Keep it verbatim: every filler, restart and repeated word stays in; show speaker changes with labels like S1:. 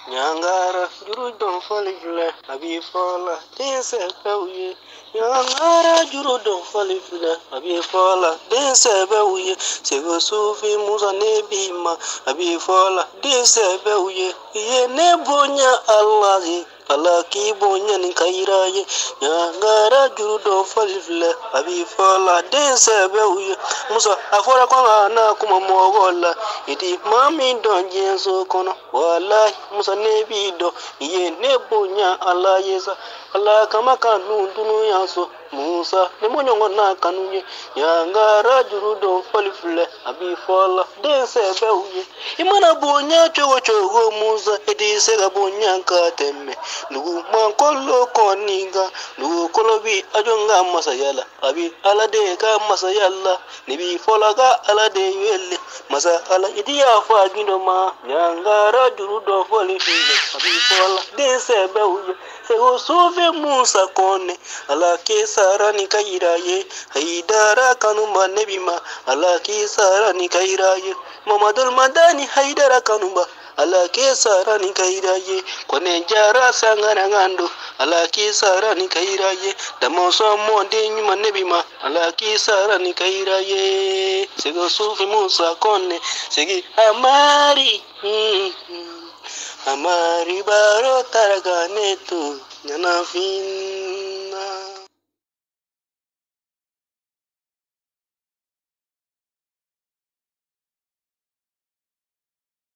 S1: Nyangara juru don fali file abi fola dense bewye. Nyangara juru don fali file abi fola dense bewye. Sego sufi musa nebima abi fola dense bewye. Ye ne bonya Allah Allah ki bonya ni kairaye. Nyangara juru don fali file abi fola dense bewye. Musa afora kwa na kuma mogola idi mami don jenso kono wallahi musa nebi do ye nebonya ala yesa ala kama kanu dunu yaso musa ne monyo na kanunye yangara juru do falifle abi fola dense bewye imana bonya chogo chogo musa edi sega bonya katemme nugu mankolo koniga nugu kolobi ajonga masayala abi ala de ka masayala nibi fola ga ala de welle masa ala idiya fa gindo ma nyangara juru do foli fili abi fola dense bewye sego sufe musa kone ala ke sara ni kairaye haidara kanumba nebima ala ke sara ni kairaye mamadul madani haidara kanumba ala ke sara ni kairaye kone jara sangana ngando ala ke sara ni kairaye da moso monde nyuma nebima ala ke sara ni kairaye sego sufi musa kone segi amari mm -hmm. Amari baro taragane tu nyanafin